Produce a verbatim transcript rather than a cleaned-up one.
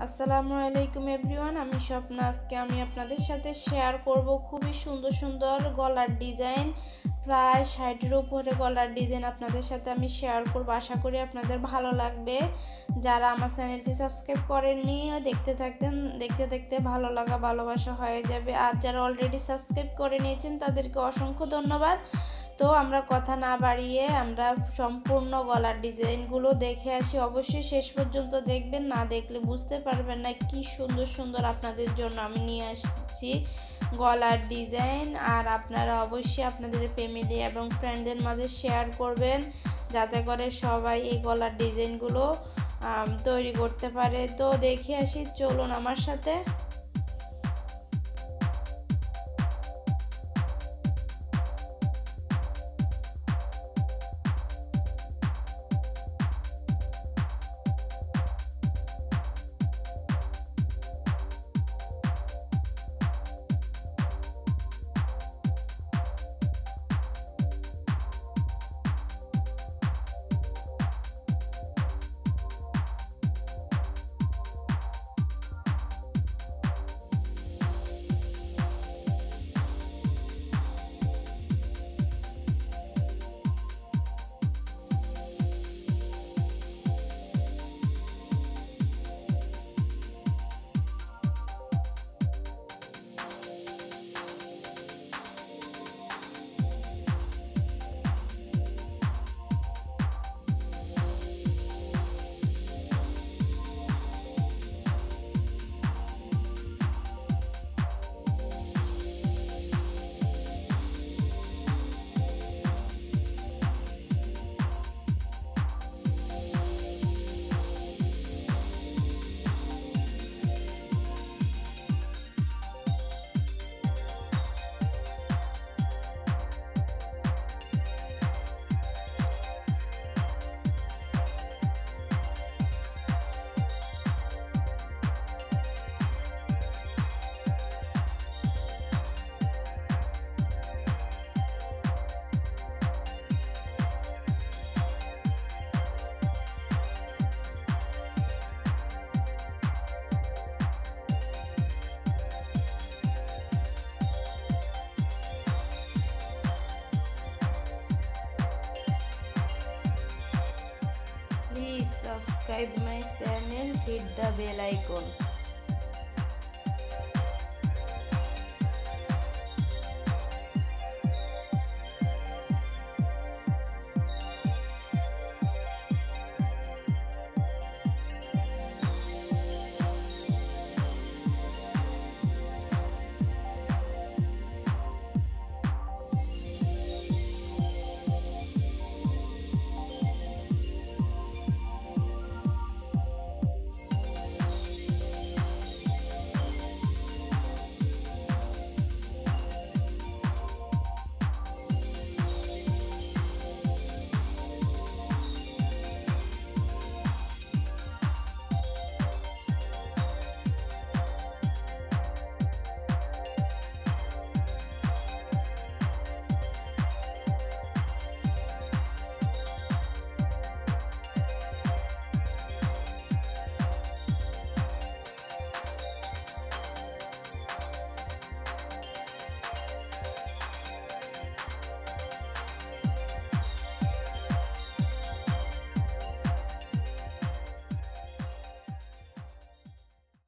আসসালামু আলাইকুম এভরিওয়ান, আমি স্বপ্না। আজকে আমি আপনাদের সাথে শেয়ার করব খুবই সুন্দর সুন্দর গলার ডিজাইন। প্রায় ষাটের উপরে গলার ডিজাইন আপনাদের সাথে আমি শেয়ার করব। আশা করি আপনাদের ভালো লাগবে। যারা আমার চ্যানেলটি সাবস্ক্রাইব করেননি, দেখতে থাকতেন দেখতে দেখতে ভালো লাগা ভালোবাসা হয়ে যাবে। আর যারা অলরেডি সাবস্ক্রাইব করে নিয়েছেন তাদেরকে অসংখ্য ধন্যবাদ। তো আমরা কথা না বাড়িয়ে আমরা সম্পূর্ণ গলার ডিজাইনগুলো দেখে আসি। অবশ্যই শেষ পর্যন্ত দেখবেন, না দেখলে বুঝতে পারবেন না কি সুন্দর সুন্দর আপনাদের জন্য আমি নিয়ে আসছি গলার ডিজাইন। আর আপনারা অবশ্যই আপনাদের ফ্যামিলি এবং ফ্রেন্ডদের মাঝে শেয়ার করবেন, যাতে করে সবাই এই গলার ডিজাইনগুলো তৈরি করতে পারে। তো দেখে আসি, চলুন আমার সাথে। Please subscribe my channel, hit the bell icon.